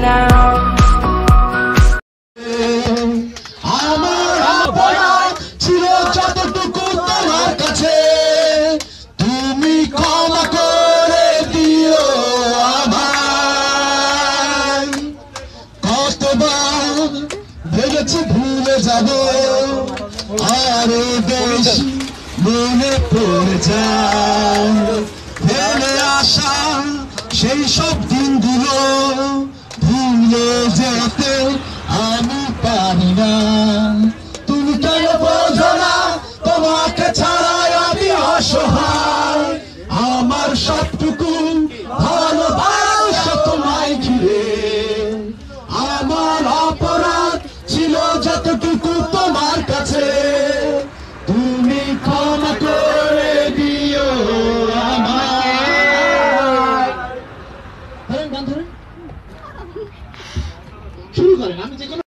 now. আমার অপরাধ ছিল যতটুকু তোমার কাছে, তুমি ক্ষমা করে দিও আমায়। কতবার ভেবেছি ভুলে যাব, আরো বেশি মনে পড়ে যায়। ফেলে আসা সেই সব দিনগুলো ভুলে যেতে আমি পারি না। তুমি কেন বোঝো না তোমাকে ছাড়াই আমি অসহায়। আমার সবটুকু ভালোবাসা তোমায় ঘিরে, আমার অপরাধ ছিল যতটুকু তোমার কাছে, তুমি ক্ষমা করে দিও আমায়। গান ধরেন, শুরু করেন। আমি যে